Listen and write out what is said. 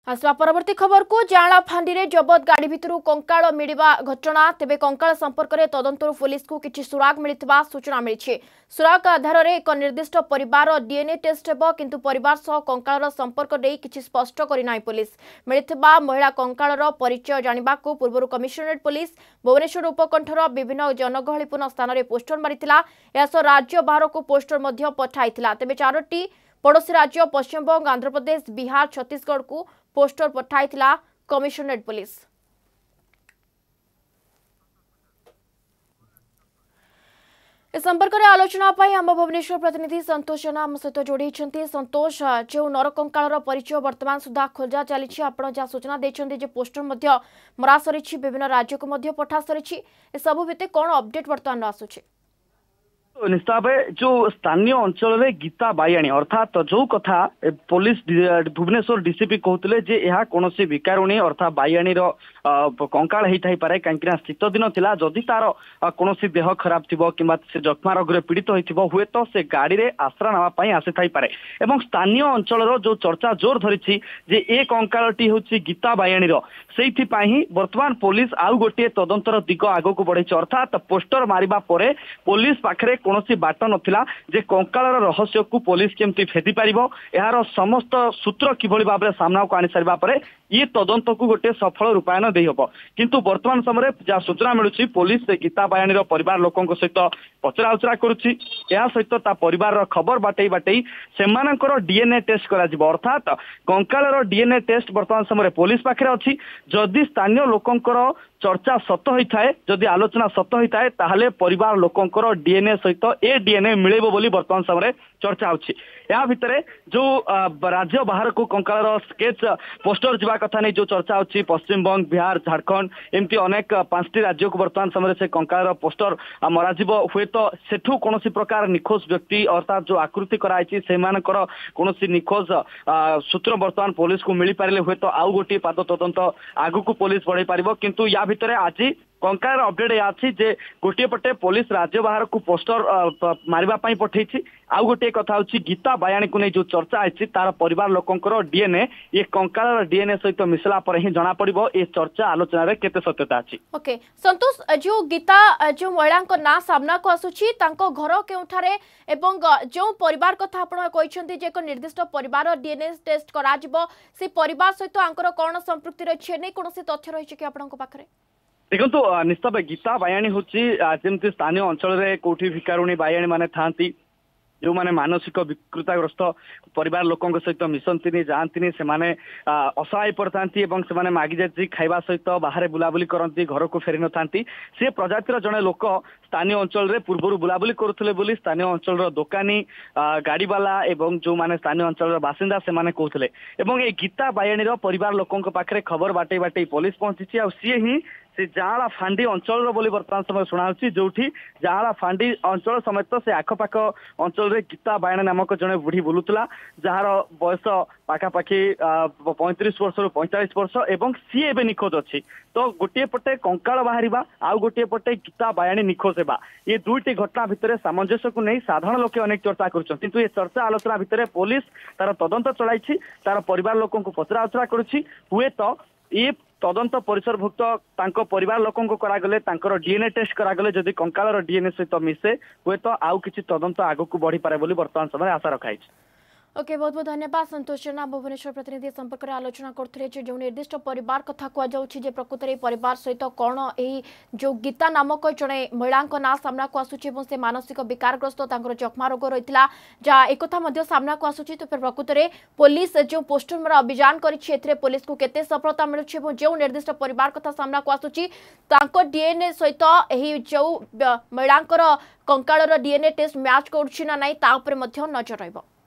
आसवा परवर्ती खबर को जाला फांडी रे जबत गाड़ी भितर कंकाल मिलवा घटना तेबे कंकाल संपर्क में तदंतर पुलिस को किछि सुराग मिलिथिबा सूचना मिली। सुराग आधार में एक निर्दिष्ट परिवार डीएनए टेस्ट हेबो किंतु परिवार सह कंकाल संपर्क दे किछि स्पष्ट करिनाई पुलिस। मिलिथिबा महिला कंकाल परिचय जानिबा को पूर्व कमिशनरेट पुलिस भुवनेश्वर उपकंठर विभिन्न जनगहलीपूर्ण स्थान में पोस्टर मारिथिला। एसो राज्य बाहर को पोस्टर मध्य पठाइथिला। तेबे चारोटी पड़ोसी राज्य पश्चिमबंग आंध्र प्रदेश बिहार छत्तीसगढ़ को पोस्टर पठाइथिला कमिशनरेट पुलिस। इस संपर्क में आलोचना पाई आम भुवनेश्वर प्रतिनिधि संतोष जना आम सहित जोड़ी। संतोष, जो नरकंकाल परिचय वर्तमान सुधा खोजा चली आप सूचना देते पोस्टर मरा सरी विभिन्न राज्य को पठा सरी सबू भित्ते कौन अपडेट वर्तमान आसूची? निश्चित भाव जो स्थानीय अंचल में गीता बायाणी अर्थात जो कथा पुलिस भुवनेश्वर डीसीपी कहते जे यह कौन विकारुणी अर्थात बायाणी कंकाल होता पारे कहीं शीत दिन थिला जदि तार कौन देह खराब थी कि जख्मा रोग पीड़ित हो हुए तो से गाड़ी रे आश्रा नापी आसी पारे। एवं स्थानीय अंचल जो चर्चा जोर धरी जे ए कंकालटी हूँ गीता बायाणी से वर्तमान पुलिस आउ गोटे तदंतर दिग आग को बढ़ी अर्थात पोस्टर मारिबा परे पुलिस पाखरे कौन बाट नथिला जे कंकालर रहस्य को पुलिस केमती फेदी पारिबो यार समस्त सूत्र किभली भाव में सामना को आनी सारिबा परे ये तदंत को गोटे सफल रूपायन दे हबो। किंतु वर्तमान समय जहाँ सूचना मिलूची पुलिस गीता बायाणी परिवार लोकों सहित पचरा उचरा करुच्ची सहित ता परिवार खबर बाटई बाटई सेमानकर डीएनए टेस्ट करा जिवो अर्थात कंकालर डीएनए टेस्ट वर्तमान समय पुलिस पाखरे अछि। जदि स्थानीय लोकंकर चर्चा सत होता है जदि आलोचना सत होता है ताहले परिवार लोकंकर डीएनए सहित ए डीएनए मिलेबो बोली वर्तमान समय चर्चा होछि। या भितरे जो राज्य बाहर को कंकालर स्केच पोस्टर जीवा कथा नहीं जो चर्चा होछि पश्चिमबंग बिहार झारखंड एमती अनेक 5टी राज्य को वर्तमान समय से कंकालर पोस्टर मरा जीवो हुए तो सेठू कौन प्रकार निखोज व्यक्ति अर्थात जो आकृति कराई सेमानकर कौन निखोज सूत्र वर्तमान पुलिस को मिल पारे हुए तो आउ गोटे पाद तदंत आगु को पुलिस बढ़ाई पारिबो। किंतु या भितरे आज कंकाल अपडेट या जे गोटे पटे पुलिस राज्य बाहर को पोस्टर मारिबा पई पठेछि आउ गोटे कथा होछि गीता बायाणी को नहीं जो चर्चा है तार परिवार लोकंकर डीएनए ये कंकाल डीएनए सहित मिसला पर ही जना पड़िबो ए चर्चा आलोचना रे केते सत्यता अछि। ओके संतोष, जो गीता जो महिला को ना सामना को आसुछि तांको घर केउठारे एवं जो परिवार कथा आपण कहिसंती जे एक निर्दिष्ट परिवार डीएनए टेस्ट करा जिवो से परिवार सहित आंकर कोन संपृक्ति रछि नै कोनोसी तथ्य रहिछि कि आपणको पाखरे? देखो निश्चित गीता बायाणी हूँ जमी स्थानीय अंचल में कौटी भिकारुणी बायाणी माने थांती जो माने मानसिक विकृताग्रस्त परिवार लोकों सहित मिशंती जाती से असहाय पड़ता से मागी जाती खाइबा सहित बाहर बुलाबुली करती घर को फेरी न था से प्रजातिर जड़े लोक स्थानीय अंचल में पूर्व बुलाबुली करुले स्थानीय अंचल दोकानी गाड़ीवाला एवं जो माने स्थानीय अंचल बासिंदा से माने कहते ये गीता बायाणी परिवार लोकों पाखे खबर बाटे बाटे पुलिस पहुंची आ सी ही से जाला फांडी अंचल बोली वर्तमान समय शुणा जो जाला फांडी अंचल समेत से आखपाख अंचल रे गीता बायाणी नामक जड़े बुढ़ी बुलूला जार बयस पाखापाखि 35 वर्ष रु 45 वर्ष एवं सी एवं निखोज अच्छी। तो गोटे पटे कंकाल बाहर आउ गोटे पटे गीता बायाणी निखोज होगा ये दुईटी घटना भितर सामंजस्य को नहीं साधारण लोके अनेक चर्चा कर चर्चा आलोचना भितर पुलिस तार तदंत चलाई तार परिवार लोकों को पचरा उचरा करुच्ची हुए तो ये तदंत परिसरभुक्त तांको परिवार लोकों को करागले तांकर डीएनए टेस्ट करागले जदि कंकालर डीएनए सहित मिसे हुए तो आउ किछि तदंत आगु को बढ़ी पारे बोली वर्तमान समय आशा रखाई। ओके, बहुत बहुत धन्यवाद संतोष जना भुवनेश्वर प्रतिनिधि संपर्क में आलोचना करते जो निर्दिष्ट परिवार कथा कहुच्छे प्रकृत में परिवार सहित कौन यही जो गीता नामक जड़े महिला ना सामना को आसूची से मानसिक विकारग्रस्त जख्मा रोग रही जहाँ एक सामना को आसूची तो फिर प्रकृत में पुलिस जो पोस्टर मरा अभियान कर पुलिस को केते सफलता मिलूँ जो निर्दिष्ट परिवार कथा सामना को आसूची डीएनए सहित जो महिला कंकाल डीएनए टेस्ट मैच करुच्ची ना नाई ता नजर रहिबो।